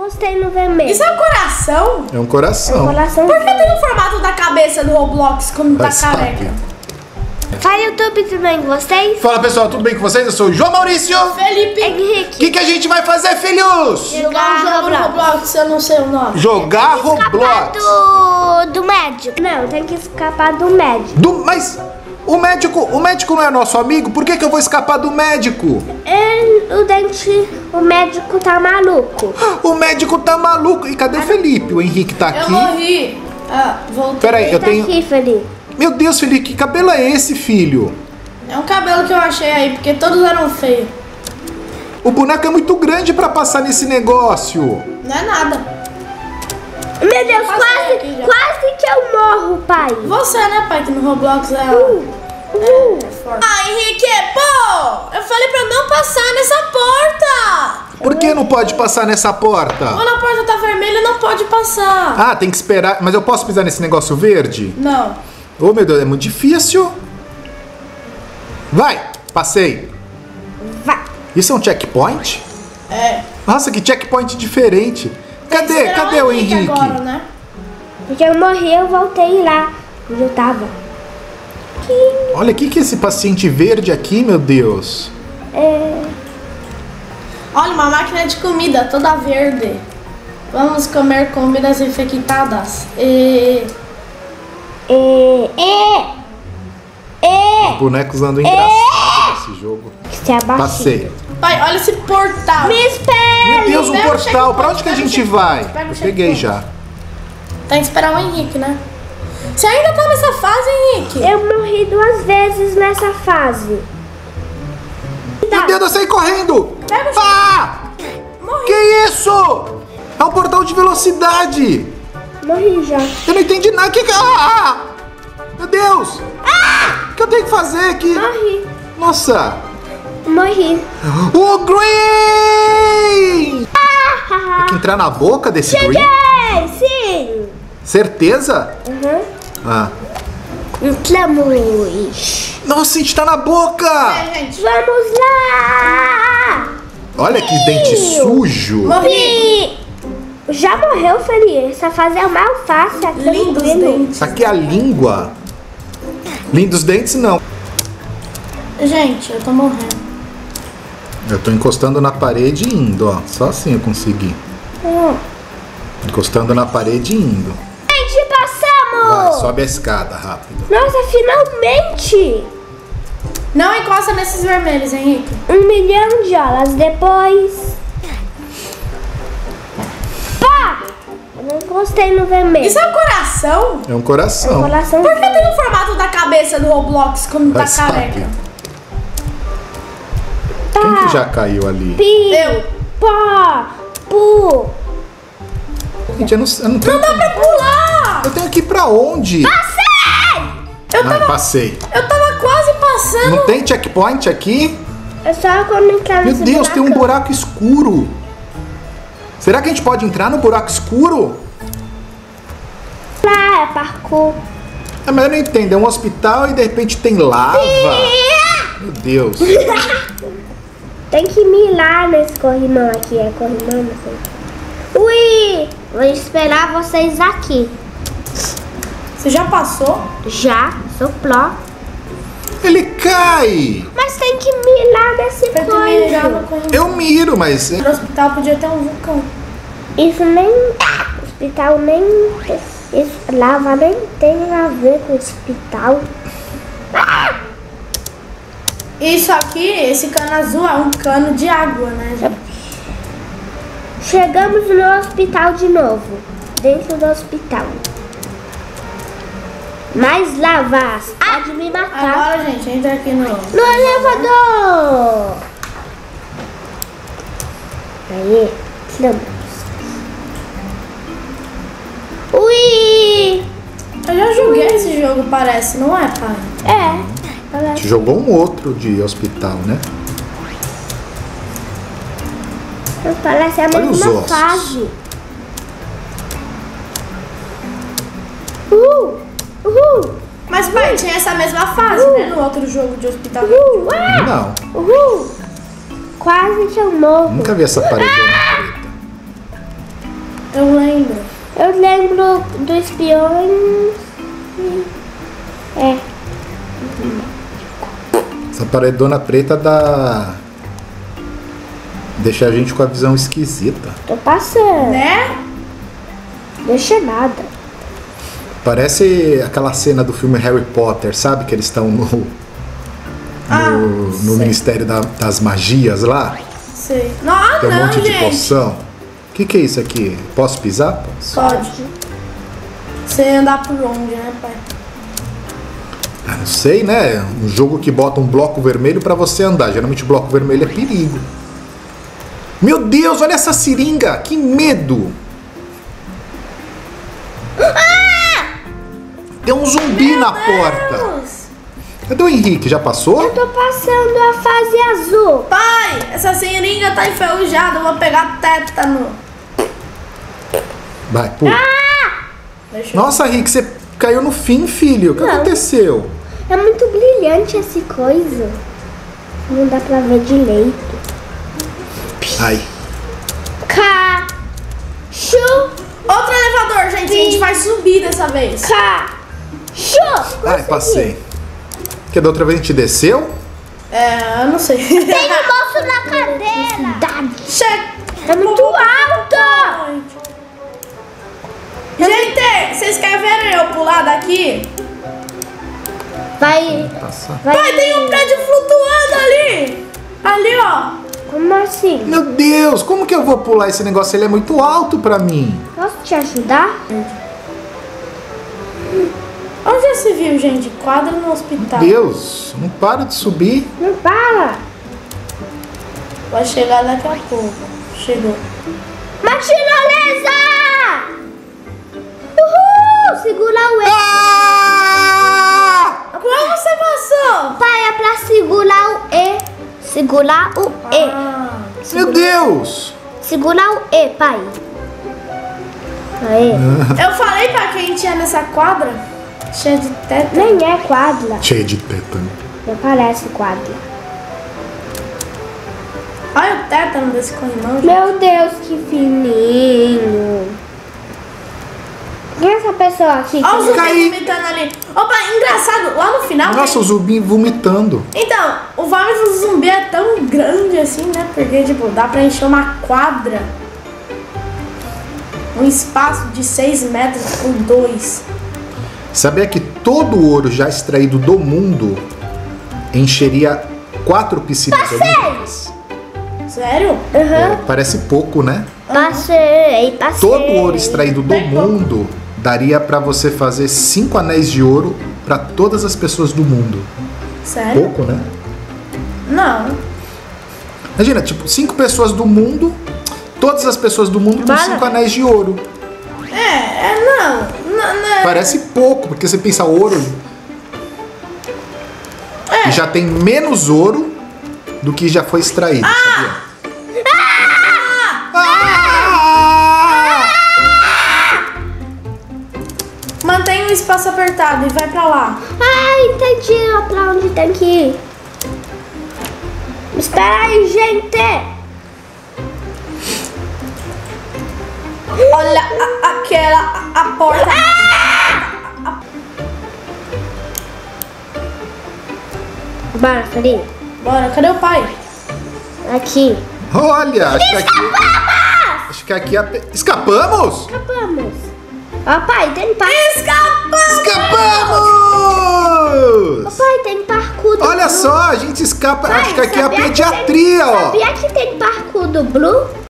encostei no vermelho. Isso é um coração? É um coração. É um coração. Por que tem o formato da cabeça do Roblox quando tá Vai careca? saber. Fala YouTube, tudo bem com vocês? Fala pessoal, tudo bem com vocês? Eu sou o João Maurício. Felipe, O Henrique. que a gente vai fazer, filhos? jogar um jogo no Roblox, eu não sei o nome. Jogar Escapar Roblox. do médico. Não, tem que escapar do médico. Mas o médico não é nosso amigo? Por que eu vou escapar do médico? O médico tá maluco. O médico tá maluco. E cadê o Felipe? O Henrique tá Eu aqui. morri. Ah, voltei. Peraí, eu Tá tenho... aqui, Felipe. Meu Deus, Felipe, que cabelo é esse, filho? É um cabelo que eu achei aí, porque todos eram feios. O boneco é muito grande pra passar nesse negócio. Não é nada. Meu Deus, Passei aqui já. quase que eu morro, pai. Você, né, pai, que no Roblox é forte. Ah, Henrique, pô! Eu falei pra não passar nessa porta! Por que não pode passar nessa porta? Quando a porta tá vermelha, não pode passar. Ah, tem que esperar. Mas eu posso pisar nesse negócio verde? Não. Oh, meu Deus, é muito difícil. Vai, passei. Vai. Isso é um checkpoint? É. Nossa, que checkpoint diferente. Tem que esperar Cadê o Henrique? agora, né? Porque eu morri, eu voltei lá onde eu tava. Olha, o que é esse paciente verde aqui, meu Deus? Olha, uma máquina de comida toda verde. Vamos comer comidas infectadas. Bonecos andam engraçados nesse jogo. Se abaixou. Passei. Pai, olha esse portal. Me espere! Meu Deus, um Pega o portal. checkpoint, Pra onde que a pega o gente vai? checkpoint, pega o Eu peguei checkpoint. já. Tem que esperar o Henrique, né? Você ainda tá nessa fase, Henrique? Eu morri 2 vezes nessa fase. Meu Deus, eu saí correndo! Pega o Ah! Morri. Que isso? É um portal de velocidade! Morri já. Eu não entendi nada. Ah! Meu Deus! O que eu tenho que fazer aqui? Morri. Nossa! Morri. O Green! Tem que entrar na boca desse Green? Cheguei! Sim! Certeza? Uhum. Ah. Entramos. Nossa, a gente tá na boca! É, gente. Vamos lá! Olha que dente sujo! Morri. Já morreu, Felipe? Essa fase é mal fácil. Aqui eu não Lindos vi, não. dentes. Isso aqui é a língua. Lindos dentes, não. Gente, eu tô morrendo. Eu tô encostando na parede e indo, ó. Só assim eu consegui. Encostando na parede e indo. Gente, passamos! Vai, sobe a escada rápido. Nossa, finalmente! Não encosta nesses vermelhos, Henrique. 1 milhão de horas depois. Pá! Eu não encostei no vermelho. Isso é um coração? É um coração. Coração. Por que tem o formato da cabeça do Roblox quando tá Vai saber. careca? Quem que já caiu ali? Pi, Eu. pá, pu. Gente, eu não tenho. Não dá pra pular! Eu tenho que ir pra onde? Passei! Eu tava quase passando. Não tem checkpoint aqui? É só quando entrar Meu nesse Deus, tem um buraco. buraco escuro. Será que a gente pode entrar no buraco escuro? Lá, é parkour. Ah, mas eu não entendo. É um hospital e de repente tem lava. Meu Deus. Tem que mirar nesse corrimão aqui. É corrimão, não sei. Ui! Vou esperar vocês aqui. Você já passou? Já, sopló. Ele cai. Mas tem que mirar nesse Pra tu mirar no coisa. corrimão. Eu miro, mas... No hospital podia ter um vulcão. Isso nem... Hospital nem... Isso, lava nem tem a ver com hospital. Isso aqui, esse cano azul é um cano de água, né, gente? Chegamos no hospital de novo. Dentro do hospital. Mais lavas. Pode me matar. Agora, gente, entra aqui no... No elevador. Aí. Vamos. Ui. Eu já joguei esse jogo, parece, não é, pai? É. A gente jogou um outro de hospital, né? Parece a Olha os mesma ossos. fase. Uhul. Mas, pai, tinha essa mesma fase, né? No outro jogo de hospital. Não, Uhul. Quase que eu morro. nunca vi essa paredona preta. do espiões. É. Essa paredona preta dá... deixa a gente com a visão esquisita. Tô passando. Né? Deixa nada. Parece aquela cena do filme Harry Potter, sabe? Que eles estão no sei. Ministério das Magias lá. Sei. Não, Tem um não, monte de gente. poção. O que é isso aqui? Posso pisar? Posso. Pode. Você andar por onde, né, pai? Ah, não sei, né? Um jogo que bota um bloco vermelho pra você andar. Geralmente o bloco vermelho é perigo. Meu Deus, olha essa seringa! Que medo! Tem um zumbi na porta. Deus. Cadê o Henrique? Já passou? Eu tô passando a fase azul. Pai, essa seringa tá enferrujada. Eu vou pegar tétano. Vai, pula. Deixa eu... Nossa, Henrique, você caiu no fim, filho. O que Não. aconteceu? É muito brilhante essa coisa. Não dá pra ver direito. Ai. Cachorro. Outro elevador, gente. A gente vai subir dessa vez. Cachorro. Ai, passei. Que da outra vez a gente desceu? É, eu não sei. Tem um moço na cadeira. Chega. É muito alto. Gente, vocês querem ver eu pular daqui? Vai. Passar. Pai, tem um prédio flutuando ali. Ali, ó. Como assim? Meu Deus, como que eu vou pular esse negócio? Ele é muito alto pra mim. Posso te ajudar? Onde já se viu, gente? Quadro no hospital. Deus, não para de subir. Não para. Vai chegar daqui a pouco. Chegou. Uma tirolesa! Uhul! Segura o E. Ah! Como você passou? Pai, é pra segurar o E. Segurar o E. Ah, Meu Deus! Segurar o E, pai. Aí. eu falei pra quem tinha nessa quadra, cheia de tétano. Nem é quadra. Cheio de tétano. Não parece quadra. Olha o tétano desse corrimão, gente. Meu Deus, que fininho. Quem é essa pessoa aqui? Olha o zumbi Caí. vomitando ali. Opa, engraçado, lá no final... Nossa, o zumbi vomitando. Então, o vômito do zumbi é tão grande assim, né? Porque, tipo, dá pra encher uma quadra. Um espaço de 6 metros por 2. Sabia que todo o ouro já extraído do mundo encheria 4 piscinas olímpicas? Sério? Aham. Parece pouco, né? Passei. Todo o ouro extraído do mundo daria pra você fazer 5 anéis de ouro pra todas as pessoas do mundo. Sério? Pouco, né? Não. Imagina, tipo, 5 pessoas do mundo, todas as pessoas do mundo com Bala. 5 anéis de ouro. Não. Parece pouco, porque você pensa ouro e já tem menos ouro do que já foi extraído, sabia? Mantenha o espaço apertado e vai pra lá. Ah, entendi pra onde tem que ir. Espera aí, gente. Olha a porta. Bora, Farinha. Bora, cadê o pai? Aqui. Olha, acho que aqui escapamos? Escapamos. Ó, pai, tem Escapamos! Pai, tem parkour do Olha Blue. só, a gente escapa. Pai, Acho que aqui é a sabia que pediatria, tem, ó. Sabia que tem parkour do Blue?